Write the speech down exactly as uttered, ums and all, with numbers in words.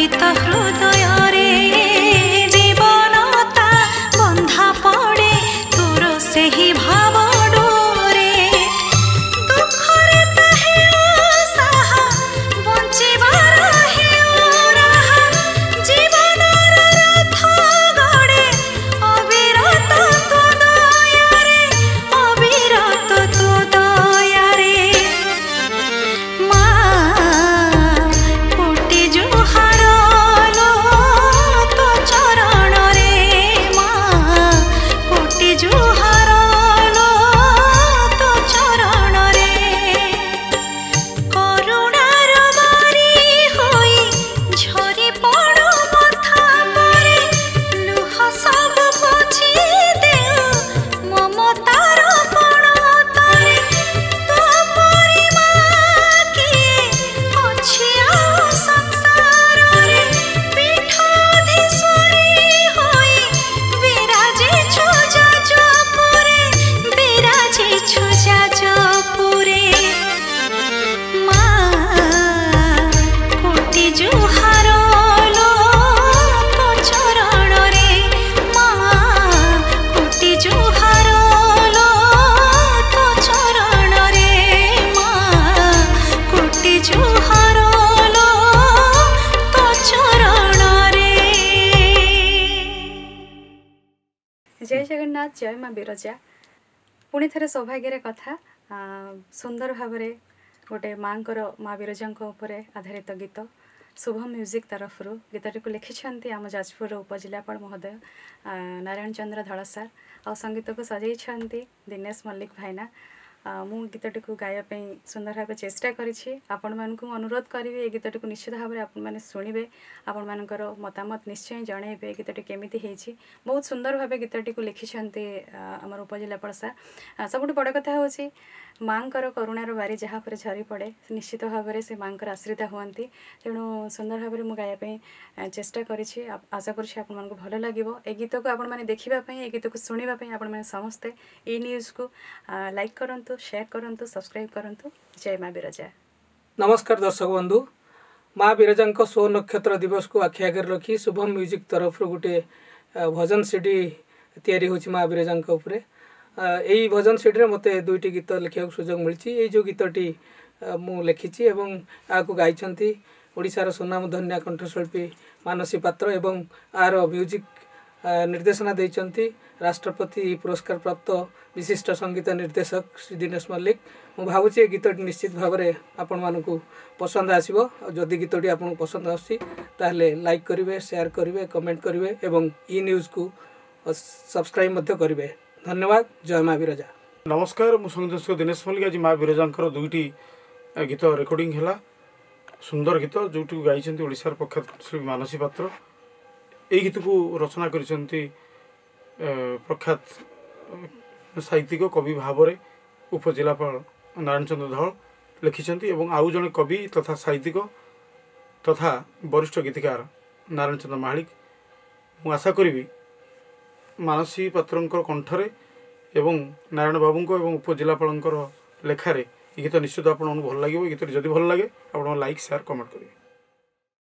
कलुषित हृदय रे जीवनता बंधा पड़े तोर से ही भाव डोरे दुखरे ताहे साहा बंचिबार हेउ राहा जीवनर रथ गड़े अविरत तो दया रे अविरत तो दया रे माँ कोटि जुहार लो तो चरण रे माँ कोटि जुहार लो तो चरण रे करुणार बारी होई झरी पड़ो मथा परे लुह सब पोछि देउ ममतार पणतारे तो परिमा किए अछि आ संसार रे पीठाधीश्वरी होई विराजे छु जाजपुरे विराजे छु जाजपुरे माँ कोटि जुहार लो तो चरण रे माँ कोटि जुहार लो तो चरण रे माँ कोटि जुहार लो तो चरण रे। जय जगन्नाथ जय माँ बिरजा पुणी थे सौभाग्यर कथा आ, सुंदर भाव गोटे माँ माँ बिरजा आधारित गीत शुभम म्यूजिक तरफ गीतटी को लिखिं आम जाजपुर उपजिलापाल महोदय नारायण चंद्र धड़ सार आ संगीत को सजाई दिनेश मल्लिक भाईना मु गीतटी को गायापी सुंदर भाव चेष्टा करी आपण मानक अनुरोध करी ए गीतटी को निश्चित भाव आपण मैंने शुणे आपण मानकर मतामत निश्चय जनइबे गीतटी केमिति हेछि बहुत सुंदर भाव गीतटी को लिखिं आमर उपजिलापाल सार सबुठ बड़ कथा हूँ माँ करुणार बारी जहाँ पर झरी पड़े निश्चित भाव से माँ आश्रित हुंती तेणु सुंदर भाव में गायापी चेष्टा करी आशा करूँ भल लगे ए गीत को आपण मैंने देखापी ए गीत को शुणापी आपण मैंने समस्ते ई न्यूज को लाइक करूँ शेयर करूँ सब्सक्राइब करूँ जय माँ बिरजा। नमस्कार दर्शक बंधु माँ बिरजा सौ नक्षत्र दिवस को आखि आगे रखी शुभम म्यूजिक तरफ गोटे भजन सीडी तैयारी होची माँ बिरजा उपरे यही भजन सीडी रे मते दुईटी गीत लिखा सुजोग मिली ये जो गीतटी मु लिखी एवं आपको गाई ओडिशार सुनाम धन्या कंठशिल्पी मानसी पात्र एवं आर म्यूजिक निर्देशना देइचंती राष्ट्रपति पुरस्कार प्राप्त विशिष्ट संगीत निर्देशक श्री दिनेश मल्लिक मु भावुची ए गीतटी निश्चित भाव में आपण मानकु पसंद आसीबो जदि गीतटी आपन पसंद आसी ताहले लाइक करिवे शेयर करिवे कमेंट करिवे एवं ई न्यूज को सब्सक्राइब मध्य करिवे। धन्यवाद जय माँ बिरजा। नमस्कार मु संगीत दिनेश मल्लिक आज माँ बिरजा दुईटी गीत रेकर्डिंग है सुंदर गीत जो गाई ओडिशार प्रख्यात कंठशिल्पी मानसी पात्र यही गीत को रचना करिसेंती प्रख्यात साहित्यिक कवि भाव में उपजिलापाल नारायण चंद्र धड़ लिखिं एवं आउ जड़े कवि तथा साहित्यिक तथा वरिष्ठ गीतिकार नारायण चंद्र महालिक मु आशा करी मानसी पात्र कंठरे एवं नारायण बाबू एवं उपजिलापाल लेखारे गीत निश्चित आपको भल लगे गीत जदि भल लगे आप लाइक शेयर कमेंट करेंगे।